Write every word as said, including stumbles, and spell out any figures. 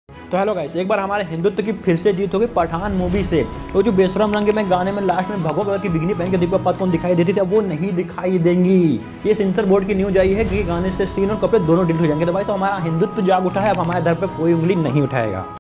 तो hello guys, एक बार हमारे हिंदुत्व की फिर से जीत होगी पठान मूवी से। तो जो बेशरम रंग में गाने में लास्ट में भगवा कलर की बिगनी पहन के दीपिका पादुकोण दिखाई देती थी, अब वो नहीं दिखाई देंगी। ये सेंसर बोर्ड की न्यूज आई है कि गाने से सीन और कपड़े दोनों डिलीट हो जाएंगे। तो भाई तो हमारा हिंदुत्व जाग उठा है, अब हमारे दर पे कोई उंगली नहीं उठाएगा।